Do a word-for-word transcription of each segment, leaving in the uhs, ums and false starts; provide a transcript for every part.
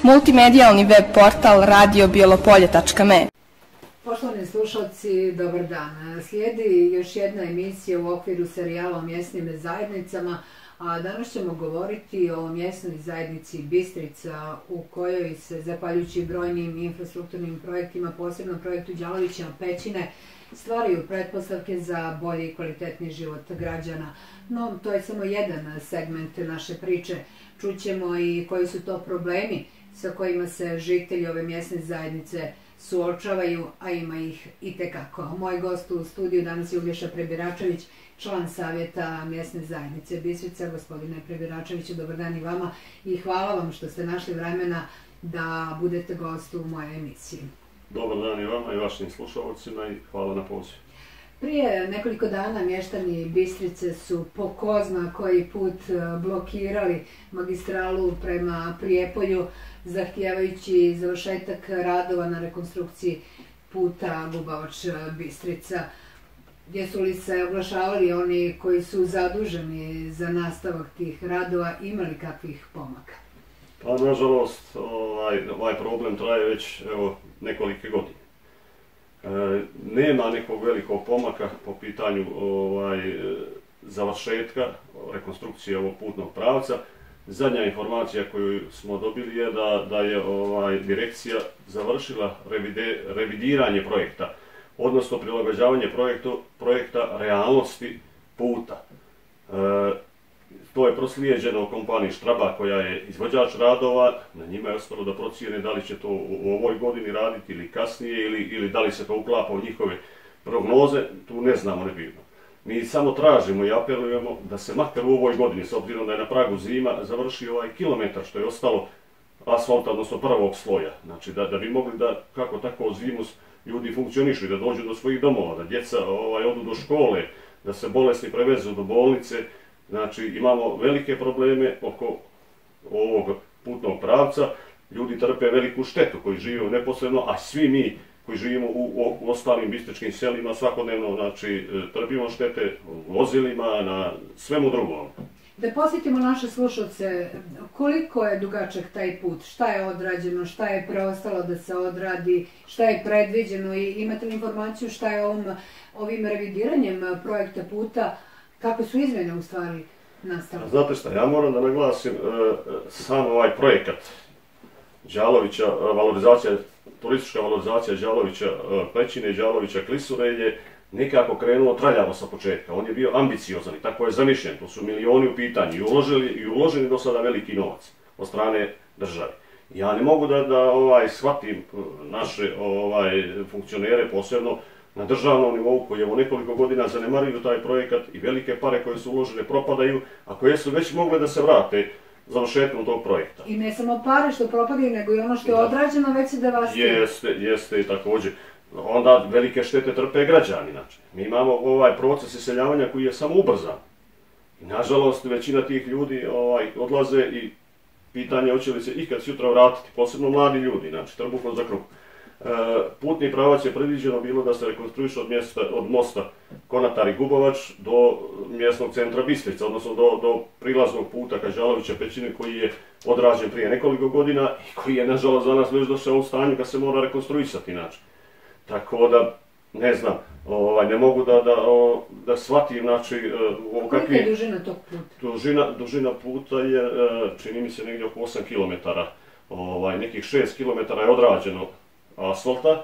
multimedijalni web portal radio bijelopolje tačka me. Poštovani slušalci, dobar dan. Slijedi još jedna emisija u okviru serijala o mjesnim zajednicama, a danas ćemo govoriti o mjesnoj zajednici Bistrica u kojoj se, zahvaljujući brojnim infrastrukturnim projektima, posebno projektu Đalovića Pećine, stvaraju pretpostavke za bolji i kvalitetni život građana. No, to je samo jedan segment naše priče. Čućemo i koji su to problemi sa kojima se žitelji ove mjesne zajednice suočavaju, a ima ih itekako. Moj gost u studiju danas je Uglješa Prebiračević, član savjeta mjesne zajednice Bistrica. Gospodine Prebiračeviću, dobar dan i vama i hvala vam što ste našli vremena da budete gost u mojoj emisiji. Dobar dan i vama i vašim slušalcima i hvala na pozivu. Prije nekoliko dana mještani Bistrice su po ko zna koji put blokirali magistralu prema Prijepolju, zahtijevajući završetak radova na rekonstrukciji puta Gubavač-Bistrica. Jesu li se oglašavali oni koji su zaduženi za nastavak tih radova, imali kakvih pomaka? Pa nažalost ovaj, ovaj problem traje već evo, nekolike godine. E, nema nekog velikog pomaka po pitanju ovaj, završetka rekonstrukcije ovog putnog pravca. Zadnja informacija koju smo dobili je da, da je ovaj, direkcija završila revide, revidiranje projekta, odnosno prilagođavanje projektu, projekta realnosti puta. E, to je proslijeđeno kompaniji Štraba koja je izvođač radova, na njima je ostalo da procijene da li će to u ovoj godini raditi ili kasnije ili, ili da li se to uklapa u njihove prognoze, tu ne znamo nebitno. Mi samo tražimo i apelujemo da se makar u ovoj godini, s obzirom da je na pragu zima, završi ovaj kilometar što je ostalo asfalta, odnosno prvog sloja. Znači da, da bi mogli da kako tako zimu ljudi funkcionišu i da dođu do svojih domova, da djeca ovaj, odu do škole, da se bolesni prevezu do bolnice. Znači imamo velike probleme oko ovog putnog pravca, ljudi trpe veliku štetu koji žive neposredno, a svi mi koji živimo u, u ostalim bistričkim selima svakodnevno, znači trpimo štete vozilima, na svemu drugom. Da posjetimo naše slušalce, koliko je dugačak taj put, šta je odrađeno, šta je preostalo da se odradi, šta je predviđeno i imate li informaciju šta je ovim, ovim revidiranjem projekta puta, kakve su izmjene u stvari nastale? Znate šta, ja moram da naglasim e, sam ovaj projekat Đalovića, valorizacija, turistička valorizacija Đalovića Pećine i Đalovića Klisure je nekako krenulo traljavo sa početka. On je bio ambiciozan i tako je zamišljen. To su milioni u pitanju i uložili i uloženi do sada veliki novac od strane države. Ja ne mogu da, da ovaj, shvatim naše ovaj, funkcionere posebno na državnom nivou koji je u nekoliko godina zanemaruju taj projekat i velike pare koje su uložene propadaju, a koje su već mogle da se vrate završetkom tog projekta. I ne samo pare što propadaju, nego i ono što je odrađeno već se devastira. Jeste, jeste i također. Onda velike štete trpe građani. Znači. Mi imamo ovaj proces iseljavanja koji je samo ubrzan. I nažalost većina tih ljudi ovaj, odlaze i pitanje hoće li se ikad sutra vratiti, posebno mladi ljudi, znači trbuhom za kruh. E, putni pravac je predviđeno bilo da se rekonstruiše od, mjesta, od mosta Konatar i Gubovač do mjesnog centra Bistrica, odnosno do, do prilaznog puta ka Đalovića Pećine koji je odrađen prije nekoliko godina i koji je nažalost za nas već došao u stanju kad se mora rekonstruisati. Znači. Tako da, ne znam, ovaj, ne mogu da, da, da shvatim, znači... Kolika kakvi, je dužina tog puta? Dužina, dužina puta je, čini mi se, negdje oko osam kilometara. Ovaj, nekih šest kilometara je odrađeno asfalta,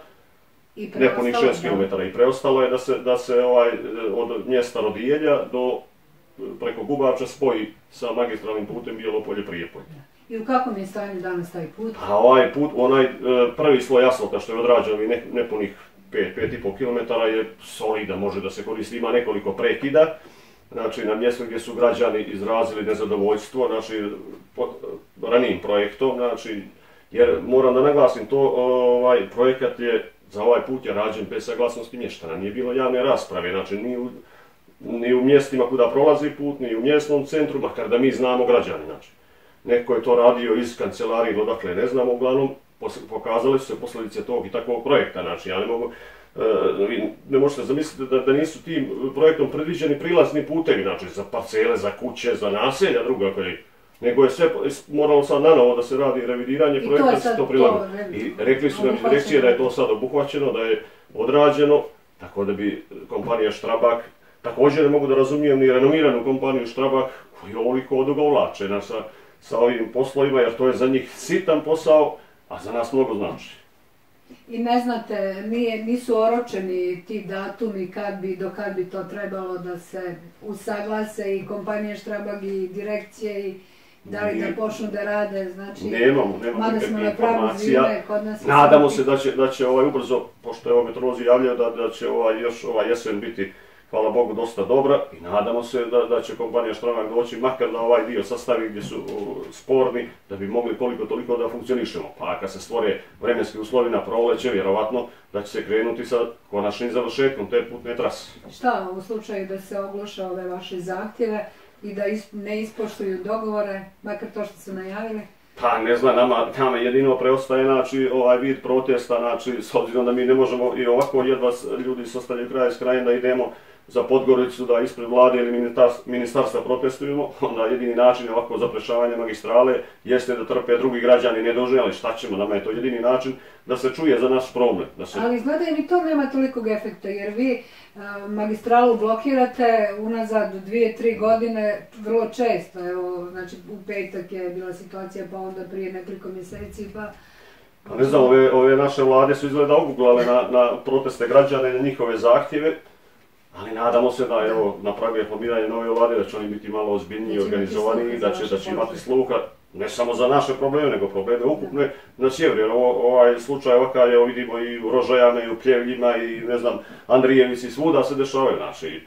nepunih šest kilometara. I preostalo je da se, da se ovaj, od mjesta Rodijelja do preko Gubavča spoji sa magistralnim putem Bijelopolje-Prijepolje. I u kakvom je stanju danas taj put? A ovaj put, onaj prvi sloj asfalta što je odrađeno i nepunih pet, pet i pol kilometara je solidan, može da se koristi, ima nekoliko prekida. Znači na mjestu gdje su građani izrazili nezadovoljstvo, znači ranijim projektom, znači jer moram da naglasim to, ovaj projekat je, za ovaj put je rađen bez saglasnosti mještana, nije bilo javne rasprave, znači ni u, ni u mjestima kuda prolazi put, ni u mjesnom centru, makar da mi znamo građani, znači. Neko je to radio iz kancelarije, odakle ne znamo, uglavnom pokazali su se posljedice tog i takvog projekta, znači ja ne mogu, vi ne možete zamisliti da, da nisu tim projektom predviđeni prilazni putevi, znači za parcele, za kuće, za naselja druga koji nego je sve moralo sad nanovo da se radi revidiranje projekta, da se to prilagodi. I rekli su nam iz direkcije da je to sad obuhvaćeno, da je odrađeno, tako da bi kompanija Strabag, također ne mogu da razumijem ni renomiranu kompaniju Strabag koji ovoliko odugovlače sa, sa ovim poslovima, jer to je za njih sitan posao, a za nas mnogo znači. I ne znate, nije, nisu oročeni ti datumi kad bi, do kad bi to trebalo da se usaglase i kompanije Strabag i direkcije i da li da počnu da rade, znači... Nemamo, nemamo nikakve informacija. Nadamo se da će, da će ovaj ubrzo, pošto je ovo meteorolozi javljaju, da, da će ovaj, još ovaj jesen biti, hvala Bogu, dosta dobra i nadamo se da, da će kompanija Strabag doći makar da ovaj dio sastavi gdje su uh, sporni, da bi mogli koliko toliko da funkcionišemo. Pa kad se stvore vremenski uslovi na proleće, vjerovatno da će se krenuti sa konačnim završetkom te putne trase. Šta u slučaju da se ogluše ove vaše zahtjeve i da isp ne ispoštuju dogovore, makar to što su najavili? Pa ne znam, nama, nama jedino preostaje znači, ovaj vid protesta, znači, s obzirom da mi ne možemo i ovako jedva ljudi s ostavljaju kraj s krajem da idemo za Podgoricu, da ispred vlade ili ministarstva protestujemo, onda jedini način ovako zaprečavanja magistrale jeste da trpe drugi građani nedužni, ali šta ćemo, nama je to jedini način da se čuje za naš problem. Da se... Ali izgleda i to nema tolikog efekta, jer vi uh, magistralu blokirate unazad dvije, tri godine vrlo često. Evo, znači u petak je bila situacija, pa onda prije nekoliko mjeseci, pa... Pa ne znam, ove, ove naše vlade su izgleda oguglale na, na proteste građana i na njihove zahtjeve. Ali nadamo se da evo, na pragu je formiranje nove vlade, da će oni biti malo ozbiljniji i organizovaniji, da će, da će imati sluha ne samo za naše probleme, nego probleme ukupne na sjeveru. Jer ovo, ovaj slučaj ovakav je, vidimo i u Rožajama, i u Pljevljima, i ne znam, Andrijevici, i svuda se dešavaju. Znači,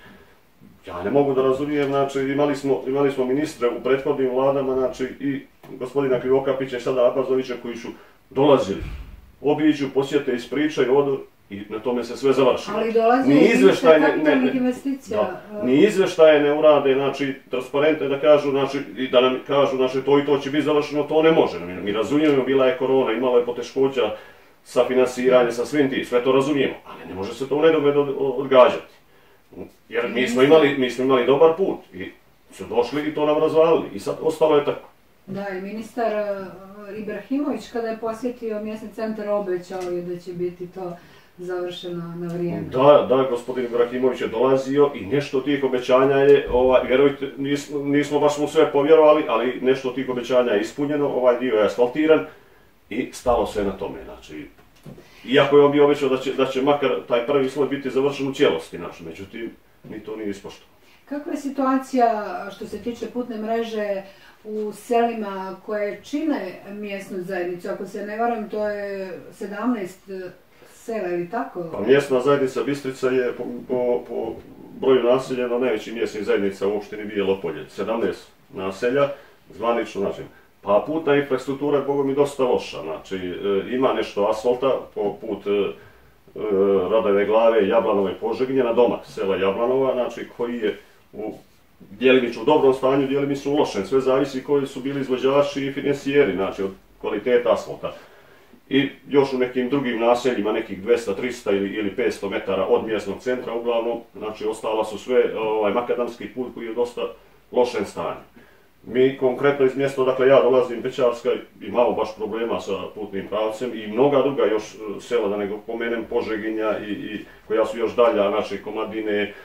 ja ne mogu da razumijem, znači, imali smo, imali smo ministre u prethodnim vladama, znači, i gospodina Krivokapića i sada Abazovića koji su dolazili, obiđu, posjete, ispričaju, odu, i na tome se sve završilo. Ali dolazi i više kapitalnih investicija. Ni izveštaje ne urade, znači, transparentne da kažu, znači, i da nam kažu, znači, to i to će biti završeno, to ne može. Mi, mi razumijemo, bila je korona, imala je poteškoća sa finansiranjem, sa svim tim, sve to razumijemo, ali ne može se to u nedogled odgađati. Jer mi smo imali, mi smo imali dobar put i su došli i to nam razvalili i sad ostalo je tako. Da, i ministar Ibrahimović kada je posjetio mjesni centar obećao je da će biti to završeno na vrijeme. Da, da, gospodin Ibrahimović je dolazio i nešto od tih obećanja je, ovaj, vjerujte, nismo, nismo baš mu sve povjerovali, ali nešto od tih obećanja je ispunjeno, ovaj dio je asfaltiran i stalo se na tome, znači. Iako je on bio obećao da će, da će makar taj prvi sloj biti završen u cijelosti, znači, međutim, ni to nije ispoštovano. Kakva je situacija što se tiče putne mreže u selima koje čine mjesnu zajednicu? Ako se ne varam, to je sedamnaest sela ili tako? Pa mjesna zajednica Bistrica je po, po, po broju naseljena najveći mjesnih zajednica u opštini Bijelo Polje. sedamnaest naselja, zvanično znači. Pa putna infrastruktura je, Boga mi, dosta loša. Znači, e, ima nešto asfalta po put e, Radove Glave, Jablanova i Požegnje na domak sela Jablanova, znači koji je u djelimično u dobrom stanju, djelimično u lošem. Sve zavisi koji su bili izvođači i financijeri, znači od kvaliteta asfalta. I još u nekim drugim naseljima, nekih dvesta, trista ili, ili petsto metara od mjesnog centra, uglavnom, znači ostala su sve ovaj, makadamski put koji je u dosta lošem stanju. Mi konkretno iz mjesta, dakle ja dolazim Pećarska, imamo baš problema sa putnim pravcem i mnoga druga još sela, da nego pomenem Požeginja i, i koja su još dalja, naše Komadine, e,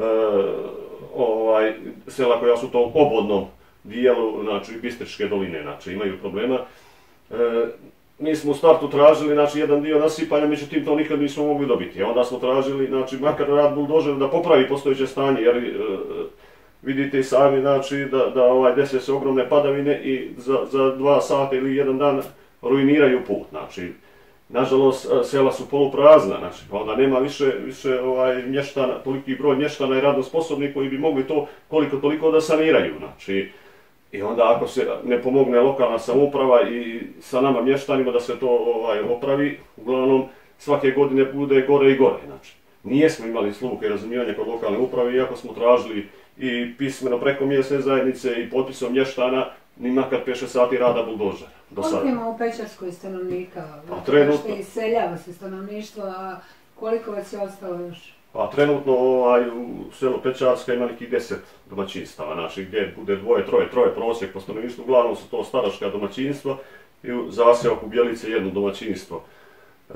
ovaj, sela koja su u tom obodnom dijelu, znači Bistričke doline, znači imaju problema. E, mi smo u startu tražili, znači, jedan dio nasipanja, međutim to nikad nismo mogli dobiti. Onda smo tražili, znači, makar rad buldožera da popravi postojeće stanje, jer e, vidite i sami, znači, da, da ovaj, dese se ogromne padavine i za, za dva sata ili jedan dan ruiniraju put. Znači, nažalost, sela su poluprazna, znači, onda nema više, više ovaj, mještana, toliki broj mještana i radno sposobnih koji bi mogli to koliko toliko da saniraju. Znači, i onda ako se ne pomogne lokalna samouprava i sa nama mještanima da se to ovaj, opravi, uglavnom svake godine bude gore i gore. Znači, nijesmo imali sluha i razumijevanja kod lokalne uprave, iako smo tražili i pismeno preko mjesne zajednice i potpisom mještana, ni makar pet šest sati rada buldožera. Koliko ima u Pećarskoj stanovnika? Pa trenutno. Iseljava se stanovništvo, a koliko vas je ostalo još? Pa trenutno ovaj, u selu Pečarska ima nekih deset domaćinstava, znači gdje bude dvoje, troje, troje prosjek po stanovništvu, uglavnom su to staračka domaćinstva i u zaseoku Bjelice jedno domaćinstvo. E,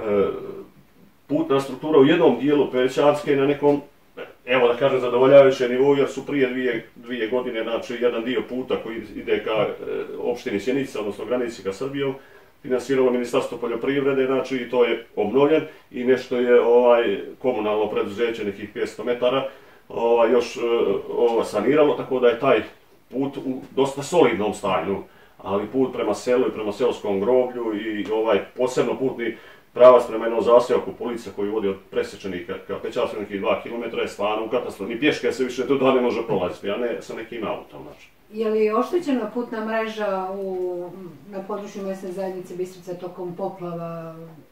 putna struktura u jednom dijelu Pečarske je na nekom, evo da kažem, zadovoljavajućem nivou, jer su prije dvije, dvije godine, znači jedan dio puta koji ide ka e, opštini Sjenica, odnosno granici ka Srbijom, finansiralo Ministarstvo poljoprivrede, znači i to je obnovljen i nešto je ovaj komunalno preduzeće nekih petsto metara ovaj, još ovaj, saniralo, tako da je taj put u dosta solidnom stanju, ali put prema selu i prema seoskom groblju i ovaj posebno putni pravac prema jednom zaseoku Polica koji vodi od Presječenika ka Pečarsku nekih dva kilometra je stvarno u katastrofi. Ni pješke se više tu da ne može prolaziti, a ne sa nekim autom. Znači. Je li oštećena putna mreža u, na području mjesne zajednice Bistrica tokom poplava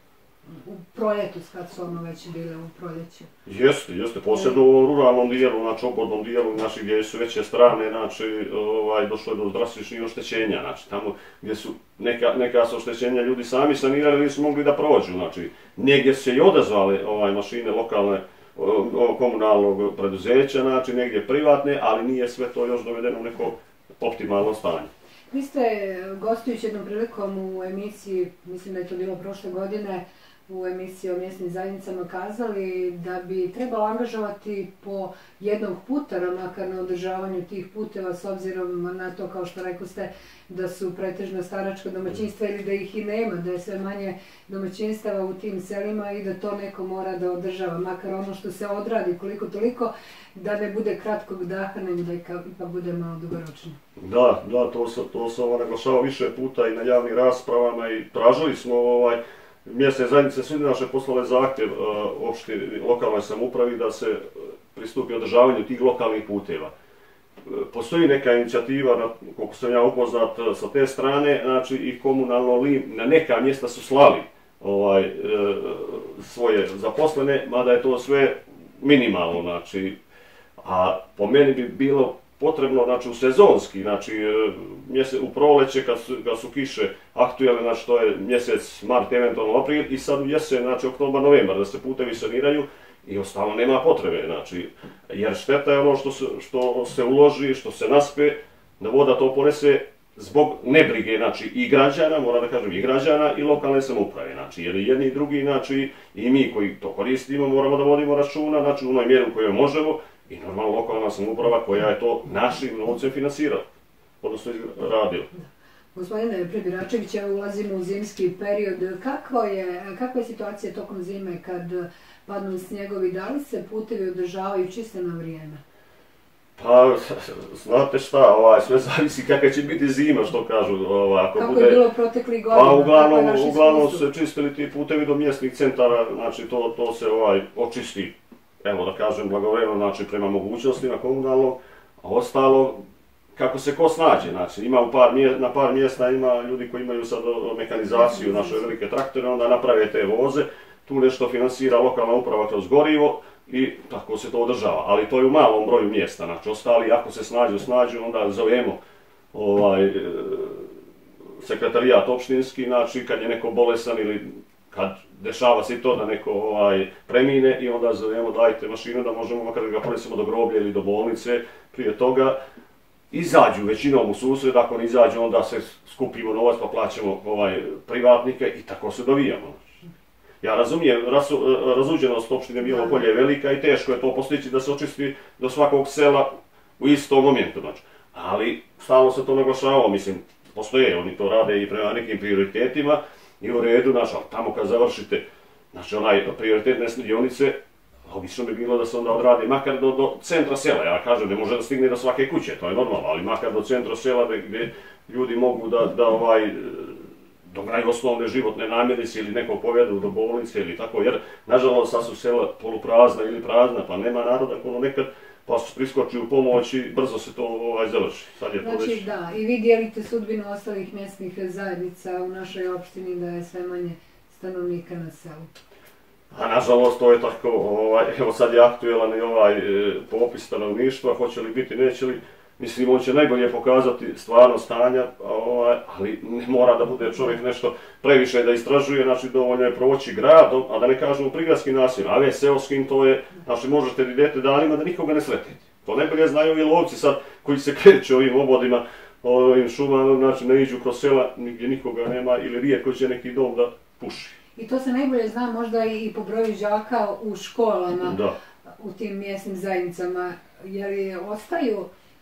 u proljetu, kad su ono već bile u proljeću? Jeste, jeste, posebno u ruralnom dijelu, znači obodnom dijelu, znači gdje su veće strane, znači ovaj, došlo je do drastičnih oštećenja, znači tamo gdje su neka, neka su oštećenja ljudi sami sanirali, nisu mogli da prođu, znači negdje su se i odazvali ovaj, mašine lokalne komunalnog preduzeća, znači negdje privatne, ali nije sve to još dovedeno u neko optimalno stanje. Vi ste gostujući jednom prilikom u emisiji, mislim da je to bilo prošle godine, u emisiji o mjesnim zajednicama kazali da bi trebalo angažovati po jednog putara, makar na održavanju tih puteva, s obzirom na to, kao što rekli ste, da su pretežno staračka domaćinstva ili da ih i nema, da je sve manje domaćinstava u tim selima i da to neko mora da održava, makar ono što se odradi koliko toliko, da ne bude kratkog daha, nego da ipak bude malo dugoročno. Da, da, to se to se ovo naglašava više puta i na javnim raspravama i tražili smo ovaj mjesne zajednice su naše poslale zahtjev uh, opštini lokalnoj samoupravi da se pristupi održavanju tih lokalnih puteva. Uh, postoji neka inicijativa, na, koliko sam ja upoznat uh, sa te strane, znači i komunalno lim, na neka mjesta su slali ovaj, uh, svoje zaposlene, mada je to sve minimalno, znači, a po meni bi bilo potrebno, znači u sezonski, znači mjese, u proleće kad su, kad su kiše aktuelne, znači to je mjesec mart, eventualno april i sad u jesen, znači oktobar, novembar, da se putevi saniraju i ostalo nema potrebe, znači, jer šteta je ono što se, što se uloži, što se naspe, da voda to ponese zbog nebrige, znači i građana, moram da kažem i građana i lokalne samouprave, znači jer jedni i drugi, znači i mi koji to koristimo moramo da vodimo računa, znači u onoj mjeri u kojoj možemo, i normalno lokalna samouprava koja je to našim novcem finansirala, odnosno radila. Gospodine Prebiračević, ja ulazimo u zimski period. Kako je, kakva je situacija tokom zime kad padnu snjegovi? Da li se putevi održavaju čisto na vrijeme? Pa, znate šta, ovaj, sve zavisi kakva će biti zima, što kažu. Ovaj, ako kako bude, je bilo protekli godina? Pa uglavnom, uglavnom se čistili ti putevi do mjesnih centara, znači to, to se ovaj, očisti. Evo da kažem, blagovremeno, znači prema mogućnostima komunalnog, a ostalo kako se ko snađe, znači ima u par mje, na par mjesta ima ljudi koji imaju sad mekanizaciju, naše velike traktore, onda naprave te voze, tu nešto finansira lokalna uprava kroz gorivo i tako se to održava, ali to je u malom broju mjesta, znači ostali ako se snađu, snađu, onda zovemo ovaj, sekretarijat opštinski, znači kad je neko bolesan ili kad dešava se i to da neko ovaj, premine i onda zovemo dajte mašinu da možemo makar da ga ponesemo do groblja ili do bolnice, prije toga izađu većinom u susred, ako ne izađu onda se skupimo novac pa plaćamo ovaj, privatnike i tako se dovijamo. Ja razumijem, rasu, razuđenost opštine Bijelo Polje je velika i teško je to postići da se očisti do svakog sela u istom momentu, znači. Ali stalno se to naglašavalo, mislim, postoje, oni to rade i prema nekim prioritetima, i u redu, znači, ali tamo kad završite, znači onaj prioritetne dionice, logično bi bilo da se onda odradi makar do, do centra sela, ja kažem, ne može da stigne do svake kuće, to je normalno, ali makar do centra sela gdje ljudi mogu da, da ovaj, dograju osnovne životne namirnice ili nekog povedu do bolnice ili tako, jer nažalost sad su sela poluprazna ili prazna, pa nema naroda ono nekad, pa su priskoči u pomoć i brzo se to ovaj, završi. Sad je znači već... da, i vi dijelite sudbinu ostalih mjesnih zajednica u našoj opštini da je sve manje stanovnika na selu. A nažalost to je tako, ovaj, evo sad je aktuelan i ovaj e, popis stanovništva, hoće li biti, neće li, Mislim, on će najbolje pokazati stvarno stanja, ali ne mora da bude čovjek nešto previše da istražuje, znači dovoljno je proći gradom, a da ne kažemo prigradskim naseljima, a već seoskim to je, znači možete idete danima da nikoga ne sretite. To najbolje znaju i lovci sad koji se kreću ovim obodima, ovim šumama, znači ne iđu kroz sela gdje nikoga nema ili rijetko će neki dom da puši. I to se najbolje zna možda i po broju đaka u školama, da. U tim mjesnim zajednicama, jer ostaju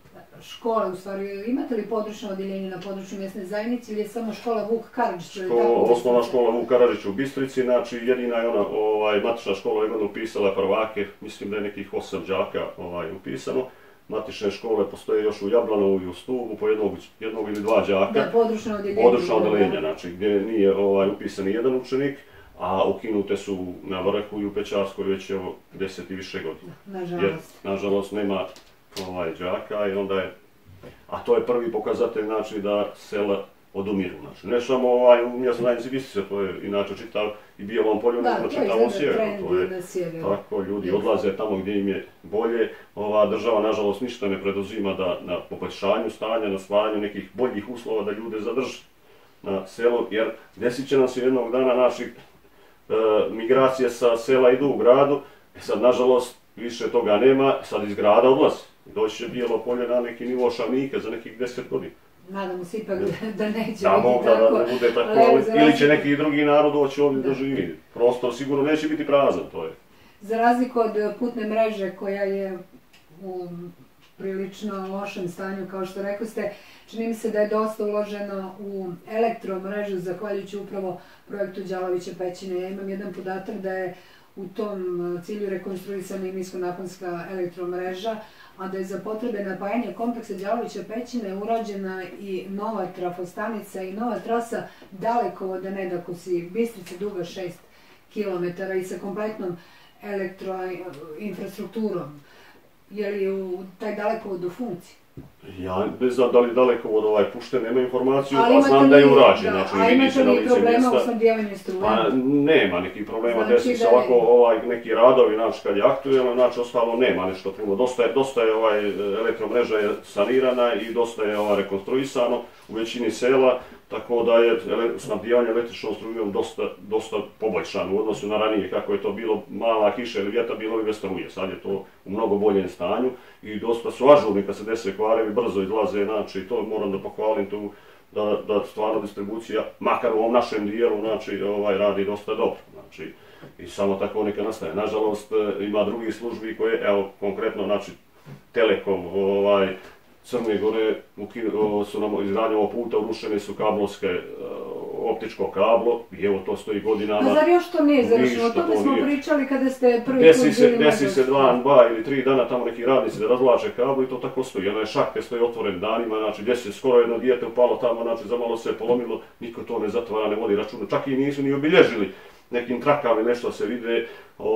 škole, u stvari, imate li područno odjeljenje na području mjesne zajednice ili je samo škola Vuk Karadžić? Osnovna škola Vuk Karadžić u Bistrici, znači jedina je ona, ovaj, matična škola je godinu upisala prvake, mislim da je nekih osam đaka ovaj, upisano. Matične škole postoje još u Jablanovu i u Stubu, po jednog, jednog ili dva đaka. Da, područno odjeljenje. Područno odjeljenje, znači gdje nije ovaj, upisan jedan učenik, a ukinute su na Vrhu i u Pečarskoj već evo deset i više godina. Nažalost. Jer, nažalost, nema ovaj, đaka i onda je, a to je prvi pokazatelj, znači da sela odumiru, znači ne samo ovaj, u mjesnoj zajednici Bistrice, to je inače čitav i Bijelom polju, nego čitavom sjeveru, to je tako, ljudi odlaze tamo gdje im je bolje, ova država nažalost ništa ne preduzima da na poboljšanju stanja, na stvaranju nekih boljih uslova da ljude zadrži na selu, jer desit će nam se jednog dana naših e, migracije sa sela idu u gradu, e sad nažalost više toga nema, sad iz grada odlazi. Doći će Bijelo polje na neki nivo Šavnika za nekih deset godina. Nadamo se ipak da neće biti tako. Da ne bude tako, ali, ili će neki drugi narod doći ovdje da živi. Prostor sigurno neće biti prazan, to je. Za razliku od putne mreže koja je u prilično lošem stanju, kao što rekli ste, čini mi se da je dosta uloženo u elektromrežu, zahvaljujući upravo projektu Đalovića pećine. Ja imam jedan podatak da je u tom cilju rekonstruisana i niskonaponska elektromreža, a da je za potrebe napajanja kompleksa Đalovića pećine urađena i nova trafostanica i nova trasa dalekovoda Nedakusi, Bistrica duga šest kilometara i sa kompletnom elektroinfrastrukturom. Je li u taj dalekovod u funkciji? Ja ne znam da li dalekovod ovaj pušten, nema informaciju, a znam da je urađen. A imate li problema u snabdijevanju struje? Pa nema nekih problema, desi se ovako neki radovi, znači kad je aktuelno, znači ostalo nema nešto puno. Dosta je elektromreža sanirana i dosta je rekonstruisano u većini sela, tako da je snabdijevanje električnom strujom dosta poboljšano u odnosu na ranije, kako je to bilo mala kiša ili vjetar, bilo i bez struje. Sad je to u mnogo boljem stanju i dosta su ažurni kad se dese kvarevi, brzo izlaze, znači to moram da pohvalim tu, da stvarno distribucija, makar u ovom našem dijelu, znači radi dosta dobro. Znači, i samo tako neka nastaje. Nažalost, ima drugih službi koje, evo, konkretno, znači, Telekom, ovaj, Crne Gore su nam izgradnje ovog puta, urušene su kablovske, optičko kablo i evo to stoji godinama. A zar još to nije završeno? O tome smo pričali kada ste prvi put bili na Desi se dva, dva ili tri dana tamo neki radnici da razvlače kablo i to tako stoji. Onaj šahte stoji otvoren danima, znači gdje se skoro jedno dijete upalo tamo, znači za malo se je polomilo, niko to ne zatvara, ne vodi računa, čak i nisu ni obilježili nekim trakama i nešto se vide,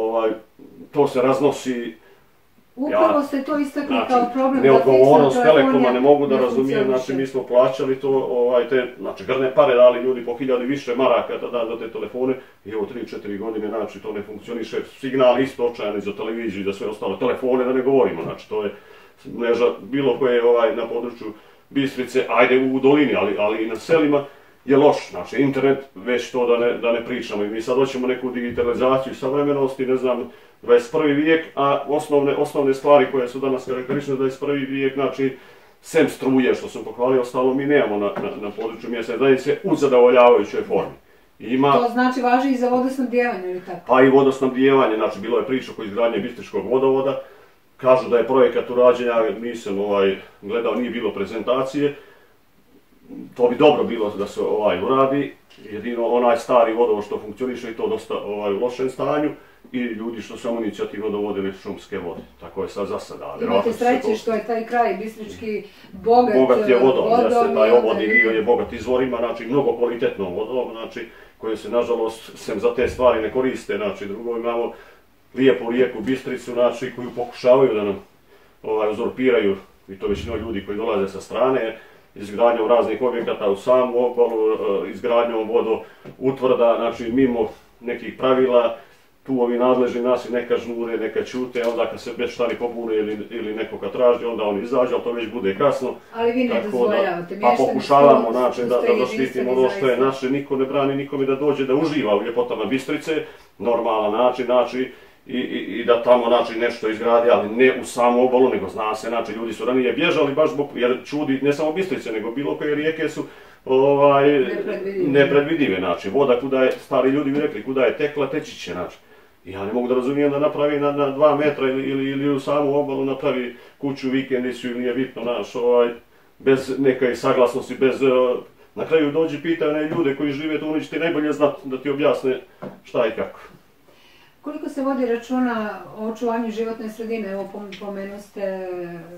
to se raznosi. Upravo ste to istakli kao problem. Neodgovornost Telekoma ne mogu da razumijem, znači mi smo plaćali to, znači grne pare dali ljudi po hiljadi više maraka da da te telefone i evo tri četiri godine, znači to ne funkcioniše, signal isto očajan za televiziju i za sve ostalo, telefone da ne govorimo, znači to je mreža bilo koje na području Bistrice, ajde u dolini, ali i na selima je loš, znači internet već to da ne pričamo i mi sad hoćemo neku digitalizaciju savremenosti, ne znam, dvadeset prvi vijek, a osnovne stvari koje su danas karakteristične dvadeset prvi vijek, znači, sem struje, što sam pohvalio, ostalo mi nemamo na području mjesne zajednice u zadovoljavajućoj formi. To znači važi i za vodosnabdijevanje, ili tako? Pa i vodosnabdijevanje, znači, bilo je priča oko izgradnje Bistričkog vodovoda, kažu da je projekat urađen, ja nisam gledao, nije bilo prezentacije, to bi dobro bilo da se uradi, jedino onaj stari vodovod što funkcioniše i to dosta u lošem stanju, i ljudi što samo inicijativno dovodili šumske vode. Tako je sad za sada. Imate sreće što je taj kraj bistrički bogat vodom. Bogat je vodom, jeste, taj obodni dio je bogat izvorima, znači mnogo kvalitetnom vodom, znači koje se nažalost sem za te stvari ne koriste, znači drugo imamo lijepu rijeku Bistricu, znači koju pokušavaju da nam uzurpiraju, i to većinom ljudi koji dolaze sa strane, izgradnjom raznih objekata u samu obalu, izgradnjom vodoutvrda, znači mimo nekih pravila, tu ovi nadležni nas neka žmure, neka ćute, onda kad se mještani pobune ili, ili nekoga traži, onda oni izađu, ali to već bude kasno. Ali vi ne dozvoljavate. Pa pokušavamo način da, da doštitimo ono što je naše, niko ne brani nikome da dođe da uživa u ljepotama Bistrice, normalan način, znači, i, i, i da tamo znači, nešto izgradi, ali ne u samu obalu, nego zna se, znači, ljudi su ranije bježali baš zbog, jer čudi ne samo Bistrice, nego bilo koje rijeke su ovaj, nepredvidive. nepredvidive, znači, voda kuda je, stari ljudi bi rekli, kuda je tekla, teći će, znači. Ja ne mogu da razumijem da napravi na, na dva metra ili, ili, ili u samu obalu napravi kuću, vikendicu ili nije bitno, naš, ovaj, bez neke saglasnosti, bez, uh, na kraju dođi pitaju ne ljude koji žive tu, oni će ti najbolje znati da ti objasne šta i kako. Koliko se vodi računa o očuvanju životne sredine? Evo pomenu ste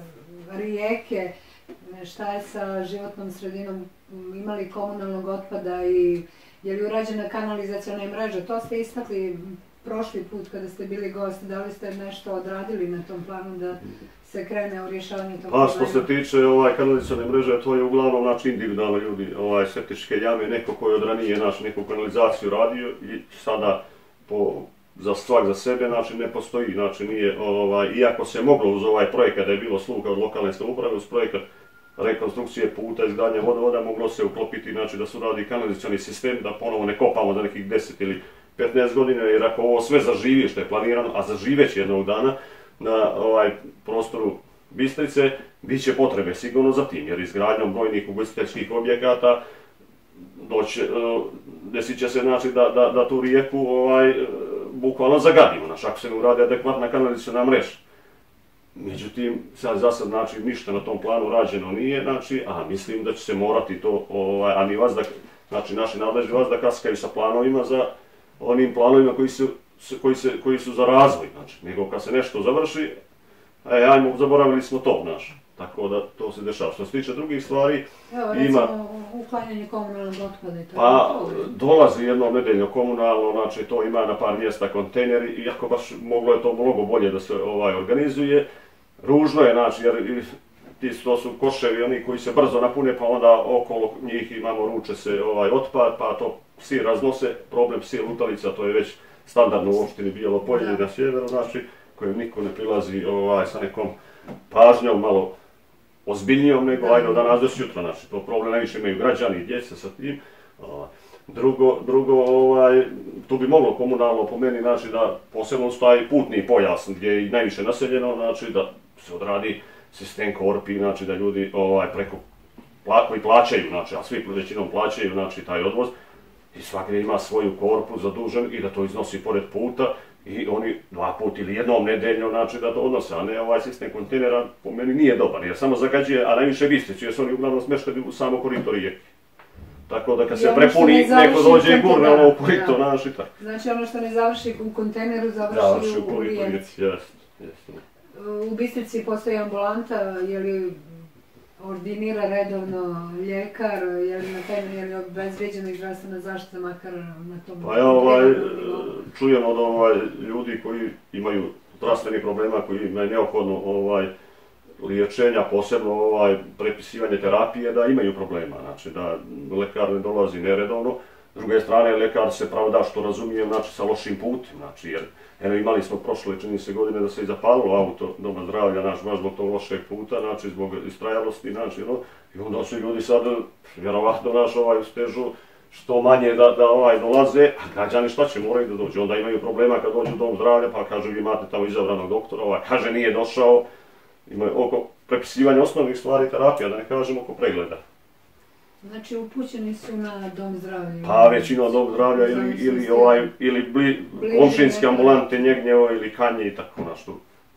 rijeke, šta je sa životnom sredinom, ima li komunalnog otpada i je li urađena kanalizaciona mreža? To ste istakli prošli put kada ste bili gosti, da li ste nešto odradili na tom planu da se krene u rješavanju tog problema? Pa što se tiče ovaj, kanalizacione mreže, to je uglavnom znači, individualno ljudi, ovaj, septičke jame, neko koji od ranije naš, neku kanalizaciju radio i sada po, za svak za sebe znači, ne postoji, znači nije, ovaj, iako se moglo uz ovaj projekat da je bilo sluha od lokalne samouprave, uz projekat rekonstrukcije puta, izgradnje vodovoda, moglo se uklopiti znači, da su radi kanalizacioni sistem, da ponovo ne kopamo za nekih deset ili petnaest godina, jer ako ovo sve zaživi što je planirano, a zaživeće jednog dana na ovaj prostoru Bistrice, bit će potrebe sigurno za tim, jer izgradnjom brojnih ugostiteljskih objekata doći, desit će se znači, da, da, da tu rijeku ovaj, bukvalno zagadimo, znači, ako se ne uradi adekvatna kanalizaciona mreža. Međutim, sad za sad znači, ništa na tom planu rađeno nije, znači, a mislim da će se morati to, ovaj, a ni vas da, znači naši nadležni vas da kaskaju sa planovima za onim planovima koji su, koji, se, koji su za razvoj, znači, nego kad se nešto završi, e, ajmo, zaboravili smo to, znači, tako da to se dešava. Što se tiče drugih stvari, evo, recimo, ima... uklanjanje komunalnog otpada i to. Pa, dolazi jedno nedeljno komunalno, znači, to ima na par mjesta kontejneri, iako baš moglo je to mnogo bolje da se ovaj, organizuje. Ružno je, znači, jer ti, to su koševi, oni koji se brzo napune, pa onda okolo njih imamo ruče se ovaj, otpad, pa to psi raznose, problem psi lutalica, to je već standardno u opštini Bijelo Polje na sjeveru, znači, kojem niko ne prilazi ovaj, sa nekom pažnjom, malo ozbiljnijom nego da. Ajde danas do sutra, znači, to problem najviše imaju građani i djeca sa tim. Drugo, drugo ovaj, tu bi moglo komunalno po meni, znači, da posebno staje putni pojas gdje je najviše naseljeno, znači, da se odradi sistem korpi, znači, da ljudi ovaj, preko koji plaćaju, znači, a svi većinom plaćaju, znači, taj odvoz, i svaki ima svoju korpu zadužen i da to iznosi pored puta i oni dva put ili jednom nedeljno znači da to odnose, a ne ovaj sistem kontejnera po meni nije dobar jer samo zagađuje, a najviše Bistricu jer su oni uglavnom smješteni u samo korito rijeke. Tako da kad se prepuni neko dođe i gurne ono u korito naš i tako. Znači ono što ne završi u kontejneru završi u, u rijeci. Jest, jest. U Bistrici postoji ambulanta, je li ordinira redovno ljekar, je li na temelju, je li obezvrijeđena i zdravstvena zaštita makar na tom... Pa ja ovaj, čujem od ovaj, ljudi koji imaju zdravstveni problema, koji imaju neophodno ovaj, liječenja, posebno ovaj, prepisivanje terapije, da imaju problema, znači da lekar ne dolazi neredovno. S druge strane, lekar se pravda što razumijem, znači sa lošim putem, znači jer eno, imali smo prošle, čini se godine da se i zapalilo auto Doma zdravlja, znači baš zbog tog lošeg puta, znači zbog istrajalosti, znači no, i onda su ljudi sad vjerovatno naš ovaj stežu što manje da, da ovaj dolaze, a građani šta će moraju da dođu, onda imaju problema kad dođu u Dom zdravlja, pa kaže vi imate tamo izabranog doktora, ovaj kaže nije došao, imaju oko prepisivanja osnovnih stvari terapija, da ne kažem oko pregleda. Znači upućeni su na Dom zdravlja? Pa većina Dom zdravlja ili, ili, ovaj, ili bli, komšinske ambulante, Njegnjevo ili Kanje i tako nešto.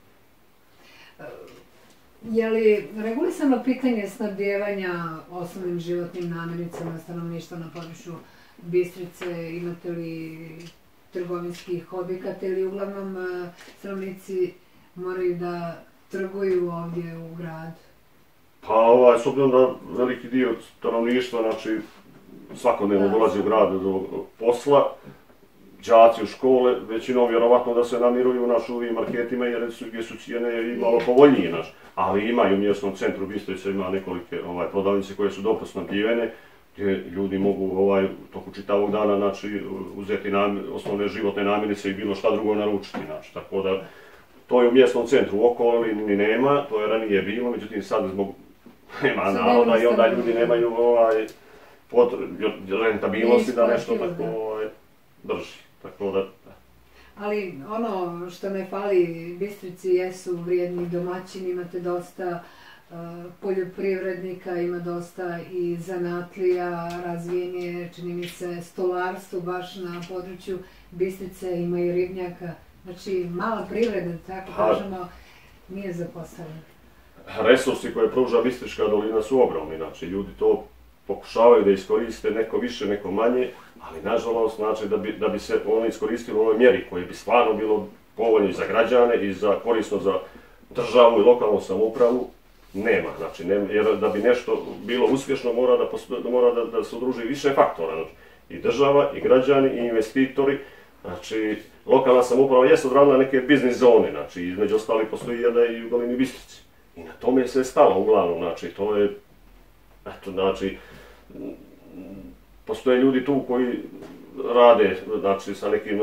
Je li regulisano pitanje snabdijevanja osnovnim životnim namirnicama stanovništva na području Bistrice? Imate li trgovinskih objekata ili uglavnom stanovnici moraju da trguju ovdje u gradu? Pa ovaj, s obzirom da veliki dio stanovništva, znači svakodnevno dolazi u grad do posla, đaci u škole, većinom vjerovatno da se namiruju naš u ovim marketima jer su, gdje su cijene i malo povoljnije naš. Ali imaju u mjesnom centru Bistrice, ima nekolike ovaj, prodavnice koje su dobro snabdjivene, gdje ljudi mogu ovaj, toku čitavog dana znači, uzeti nam, osnovne životne namirnice i bilo šta drugo naručiti. Znači, tako da, to je u mjesnom centru, u okolini nema, to je ranije bilo, međutim sad zbog nema naroda i onda ljudi nemaju ovaj, rentabilnosti da nešto tako ovaj, drži. Tako da, ali ono što ne fali Bistrici jesu vrijedni domaćini, imate dosta uh, poljoprivrednika, ima dosta i zanatlija, razvijenje, čini mi se, stolarstvo baš na području Bistrice, ima i ribnjaka. Znači, mala privreda, tako kažemo, nije zapostavljena. Resursi koje pruža Bistrička dolina su ogromni, znači ljudi to pokušavaju da iskoriste, neko više, neko manje, ali nažalost, znači da bi, da bi se ono iskoristilo u ovoj mjeri koje bi stvarno bilo povoljno i za građane i za korisno za državu i lokalnu samoupravu, nema. Znači, ne, jer da bi nešto bilo uspješno mora da, posto, mora da, da se udruži više faktora. Znači, i država, i građani, i investitori. Znači, lokalna samouprava jest odradila neke biznis zone, znači između ostali postoji jedna i u dolini Bistrici. I na tome se je stalo uglavnom, znači to je, eto, znači, postoje ljudi tu koji rade, znači, sa nekim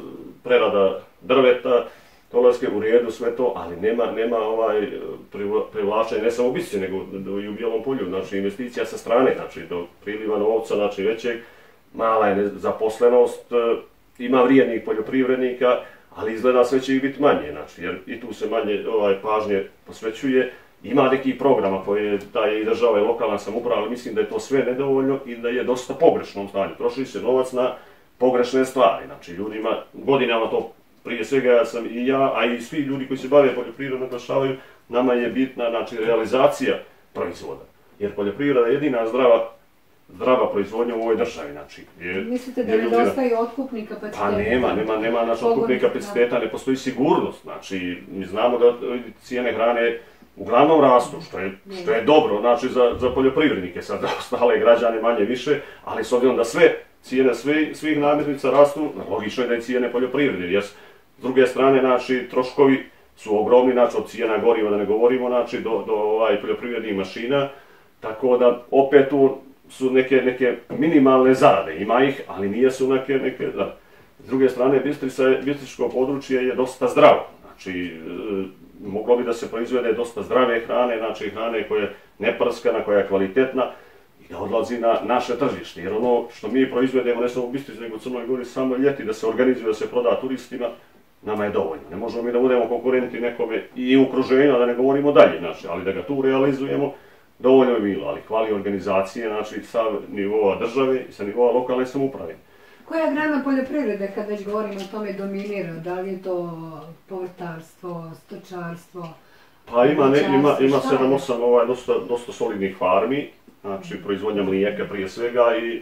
prerada drveta, tolarske u redu, sve to, ali nema, nema ovaj privlačenja ne samo u Bistrici, nego i u Bijelom Polju, znači investicija sa strane, znači do priliva novca, znači većeg, mala je zaposlenost, ima vrijednih poljoprivrednika, ali izgleda sve će ih biti manje, znači, jer i tu se manje ovaj, pažnje posvećuje. Ima neki programa koje daje i država i lokalna samouprava, ali mislim da je to sve nedovoljno i da je dosta pogrešno u stanju. Troši se novac na pogrešne stvari, znači ljudima, godinama to prije svega ja sam i ja, a i svi ljudi koji se bave poljoprivredom naglašavaju, nama je bitna znači, realizacija proizvoda. Jer poljoprivreda je jedina zdrava zdrava proizvodnja u ovoj državi, znači. Je, mislite da nedostaju otkupni kapaciteta? Pa nema, nema, nema naš otkupni kapaciteta, ne postoji sigurnost, znači mi znamo da cijene hrane uglavnom rastu, što je, što je dobro, znači za, za poljoprivrednike, sad za ostale građane manje više, ali s obzirom da sve cijene svi, svih namirnica rastu, logično je da i cijene poljoprivrede, jer s druge strane, znači, troškovi su ogromni, znači od cijena goriva da ne govorimo, znači do, do ovaj, poljoprivrednih mašina, tako da opet tu su neke, neke minimalne zarade, ima ih, ali nije su neke, neke da. S druge strane, Bistrica, Bistričko područje je dosta zdravo, znači e, moglo bi da se proizvede dosta zdrave hrane, znači hrane koja je neprskana, koja je kvalitetna i da odlazi na naše tržište, jer ono što mi proizvedemo, ne samo u Bistrici, nego u Crnoj Gori, samo ljeti da se organizuje, da se proda turistima, nama je dovoljno. Ne možemo mi da budemo konkurenti nekome i u okruženju, da ne govorimo dalje, znači, ali da ga tu realizujemo, dovoljno je bilo, ali hvali organizacije, znači sa nivoa države i sa nivoa lokalne samouprave. Koja grana poljoprivrede, kad već govorimo o tome, dominira? Da li je to povrtarstvo, stočarstvo? Pa ima, ne, ima, ima sedam osam ovaj, dosta, dosta solidnih farmi, znači proizvodnja mlijeka prije svega i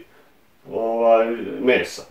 ovaj, mesa.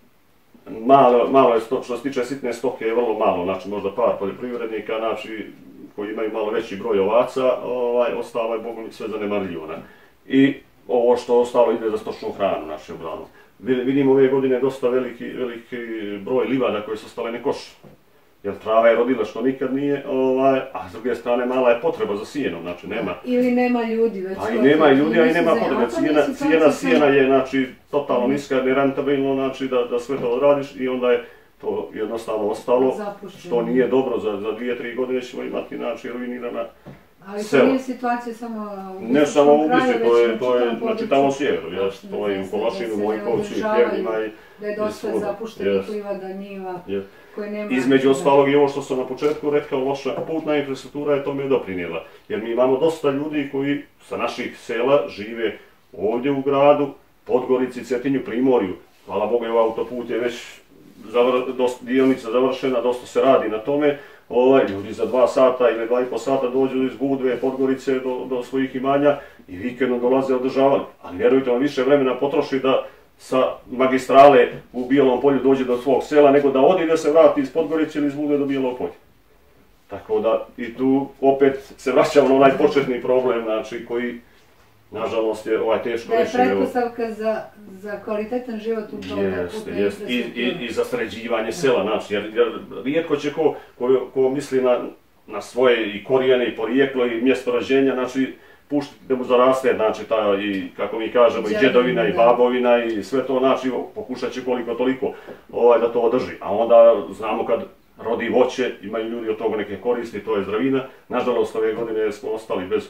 Malo, malo je, sto, što se tiče sitne stoke je vrlo malo, znači možda par poljoprivrednika, znači koji imaju malo veći broj ovaca, ovaj, ostalo je bogom sve zanemarljivo. I ovo što ostalo ide za stočnu hranu, znači uglavnom. Vidimo ove godine dosta veliki, veliki broj livada koje su stale nekoš. Jer trava je rodila što nikad nije, ovaj, a s druge strane mala je potreba za sijenom, znači nema. Ili nema ljudi već. Pa i nema ljudi, a i nema potrebe. Cijena, cijena sijena je znači, totalno niska, nerentabilno, znači da, da sve to odradiš i onda je to jednostavno ostalo, što nije dobro, za, za dvije, tri godine ćemo imati znači, ruinirana ali sela. to nije situacija samo u ne samo u Bistrici, to je, to je na čitavom sjeveru, jest, to je u Kolašinu, Mojkovcu i Pljevljima. Da je dosta zapuštenih livada, njiva, koje nema... Između ostalog i ovo što sam na početku rekao, loša putna infrastruktura je tome doprinijela. Jer mi imamo dosta ljudi koji sa naših sela žive ovdje u gradu, Podgorici, Cetinju, Primorju. Hvala Bogu, evo autoput je već zavr, dosta, dionica završena, dosta se radi na tome. Ovaj, ljudi za dva sata ili dva i po sata dođu iz Budve, Podgorice do, do svojih imanja i vikendom dolaze održavali. Ali vjerujte vam, više vremena potroši da sa magistrale u Bijelom Polju dođe do svog sela, nego da odi da se vrati iz Podgorice ili iz Budve do Bijelog Polja. Tako da i tu opet se vraćamo na onaj početni problem, znači koji nažalost je ovaj teško reći. Da je pretpostavka za, za kvalitetan život u tom jeste, jeste. I, i, i za sređivanje sela, znači, jer, jer rijetko će ko, ko, ko misli na, na svoje i korijene i porijeklo i mjesto rođenja, znači puštiti da mu zaraste, znači ta i kako mi kažemo i djedovina i babovina i sve to, znači pokušat će koliko toliko ovaj, da to održi. A onda znamo kad rodi voće, imaju ljudi od toga neke koristi, to je zdravina. Nažalost ove godine smo ostali bez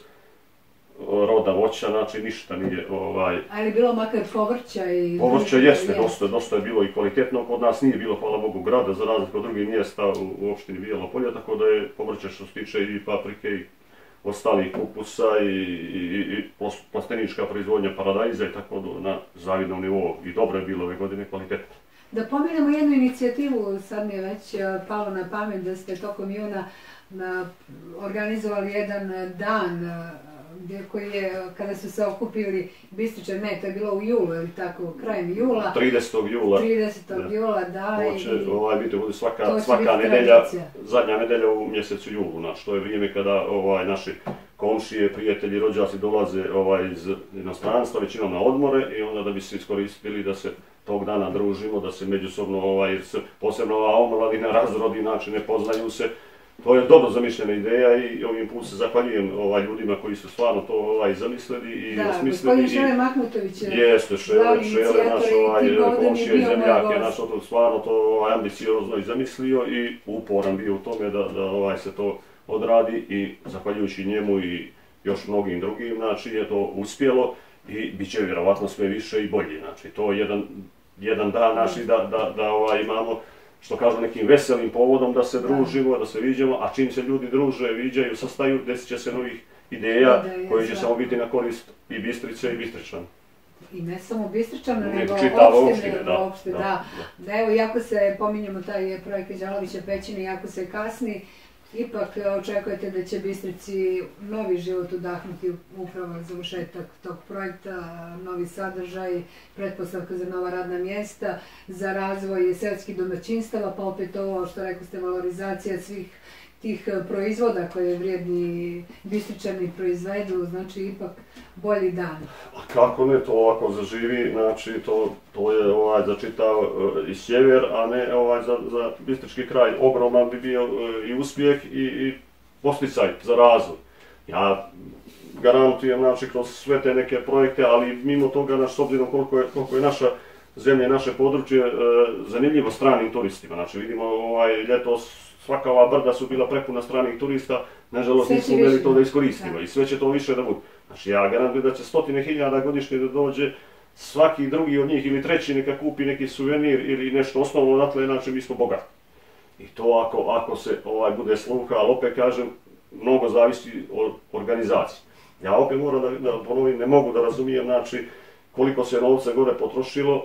roda voća, znači ništa nije ovaj... Ali je bilo makar povrća i... Povrća jeste, dosta, dosta je bilo i kvalitetno, kod nas nije bilo, hvala Bogu, grada, za razliku od drugih mjesta u, u opštini Bijelo Polje, tako da je povrće što se tiče i paprike i ostalih kupusa i, i, i plastenička proizvodnja paradajza i tako na zavidnom nivou i dobro je bilo ove godine kvalitetno. Da pomenemo jednu inicijativu, sad mi je već palo na pamet da ste tokom juna organizovali jedan dan koji je, kada su se okupili Bistričani, ne, to je bilo u julu, ili tako, krajem jula. tridesetog jula. tridesetog jula, da. To će ovaj, biti svaka, svaka nedelja, zadnja nedelja u mjesecu julu, znači to je vrijeme kada ovaj, naši komšije, prijatelji, rođaci dolaze ovaj, iz inostranstva, većinom na odmore i onda da bi se iskoristili da se tog dana družimo, da se međusobno, ovaj, posebno ova omladina razrodi, znači ne poznaju se. To je dobro zamišljena ideja i ovim put se zahvaljujem ovaj, ljudima koji su stvarno to ovaj, zamislili i da, osmislili. Da, gospodin Šele Mahmutović je jeste, Šele, Šele, naš ovaj, komšija i zemljak je naš to stvarno to ovaj, ambiciozno i zamislio i uporan bio u tome da, da ovaj, se to odradi i zahvaljujući njemu i još mnogim drugim, znači je to uspjelo i bit će vjerovatno sve više i bolje. Znači to je jedan, jedan dan naši da, da, da ovaj, imamo što kažu nekim veselim povodom da se družimo, da se viđamo, a čim se ljudi druže, viđaju, sastaju, desit će se novih ideja koji će samo biti na korist i Bistrice i Bistričana. I ne samo Bistričana, nego opštine, da. Da, da, evo, iako se pominjamo taj projekt Đalovića Pećine, iako se kasni, ipak očekujete da će Bistrici novi život udahnuti upravo završetak tog projekta, novi sadržaj, pretpostavka za nova radna mjesta, za razvoj selskih domaćinstava, pa opet ovo što rekao ste, valorizacija svih tih proizvoda koje vrijedni Bistričani proizvedu, znači ipak bolji dan. A kako ne, to ovako zaživi, znači to, to je ovaj, za čitav i sjever, a ne ovaj, za, za Bistrički kraj. Ogroman bi bio i uspjeh i, i posticaj za razvoj. Ja garantujem, znači, kroz sve te neke projekte, ali mimo toga, naš, s obzirom koliko je, koliko je naša zemlja i naše područje e, zanimljivo stranim turistima. Znači vidimo ovaj, ljetos svaka ova brda su bila prepuna stranih turista, nažalost nismo umjeli to da iskoristimo i sve će to više da bude. Znači ja garantujem da će stotine hiljada godišnje da dođe, svaki drugi od njih ili treći neka kupi neki suvenir ili nešto osnovno odatle, znači mi smo bogati. I to ako, ako se ovaj, bude sluha, ali opet kažem, mnogo zavisi od organizacije. Ja opet moram da, da ponovim, ne mogu da razumijem, znači, koliko se novca gore potrošilo,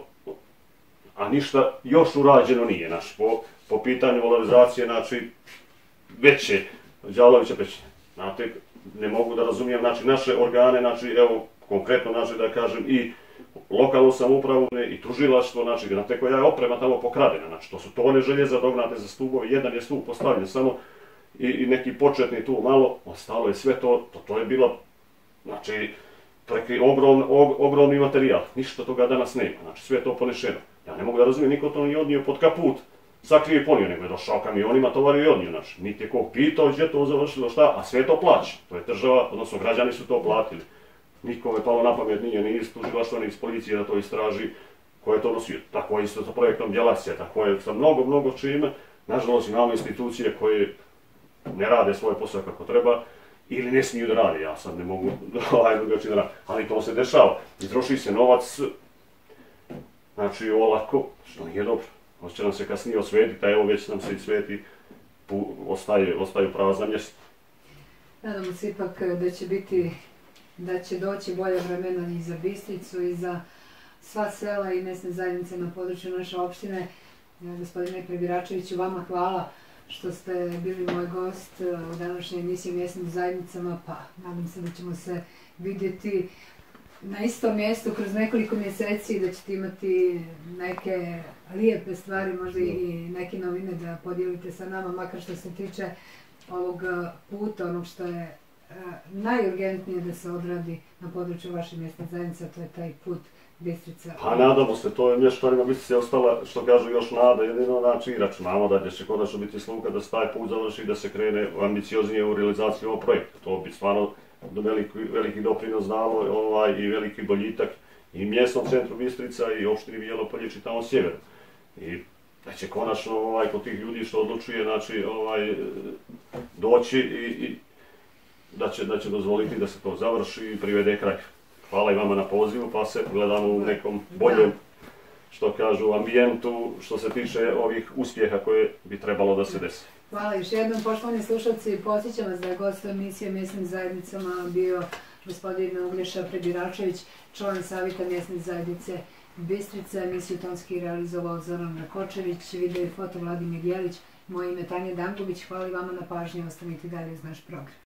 a ništa još urađeno nije, znači, po, po pitanju valorizacije, znači, veće Đalovića Pećine. Znate, ne mogu da razumijem, znači, naše organe, znači, evo, konkretno, znači, da kažem, i lokalnu samoupravu i tužilaštvo, znači, znate, koja je oprema tamo pokradena, znači, to su tone željeza dognate za stubove, jedan je stup postavljen samo i, i neki početni tu malo, ostalo je sve to, to, to je bilo, znači, ogrom, og, ogromni materijal, ništa toga danas nema, znači, sve je to ponešeno. Ja ne mogu da razumijem, niko to nije odnio pod kaput, sakrije i ponio, nego je došao kamionima, tovario i odnio, znači, niti je ko pitao gdje to završilo, šta, a sve to plaća, to je država, odnosno građani su to platili. Nikome palo na pamet nije ni iz tužilaštva, ni iz policije da to istraži ko je to nosio. Tako je isto sa projektom Djelacija, tako je sa mnogo, mnogo čime. Nažalost imamo institucije koje ne rade svoj posao kako treba ili ne smiju da rade, ja sad ne mogu drugačije da rade, ali to se dešava. I troši se novac, znači olako, što nije dobro. Hoće nam se kasnije osvetiti, a evo već nam se i sveti, ostaje, ostaju prazna mjesta. Nadamo se ipak da će biti, da će doći bolje vremena i za Bistricu i za sva sela i mjesne zajednice na području naše opštine. Gospodine Prebiračeviću, vama hvala što ste bili moj gost u današnjoj emisiji Mjesnim zajednicama, pa nadam se da ćemo se vidjeti na istom mjestu kroz nekoliko mjeseci i da ćete imati neke lijepe stvari, možda i neke novine da podijelite sa nama, makar što se tiče ovog puta, onog što je najurgentnije da se odradi na području vaše mjesne zajednice, to je taj put Bistrica. Pa nadamo se, to je mještanima Bistrica ostala, što kažu, još nada, jedino znači i računamo da će konačno biti sluka da se taj put završi i da se krene ambicioznije u realizaciju ovog projekta. To bi stvarno veliki, veliki doprinos dalo ovaj, i veliki boljitak i mjesnom centru Bistrica i opštini Bijelo Polje i tamo sjeveru. I da će konačno ovaj, kod tih ljudi što odlučuje znači, ovaj, doći i, i da, će, da će dozvoliti da se to završi i privede kraj. Hvala i vama na pozivu, pa se gledamo u nekom boljem, što kažu, ambijentu što se tiče ovih uspjeha koje bi trebalo da se desi. Hvala još jednom, poštovani slušalci, podsjećam vas da je gost emisije Mjesnim zajednicama bio gospodin Uglješa Prebiračević, član Savjeta Mjesne zajednice Bistrica. Emisiju tonski realizovao Zoran Rakočević, video i foto Vladimir Jelić. Moje ime je Tanja Danković, hvala i vama na pažnji, ostanite dalje uz naš program.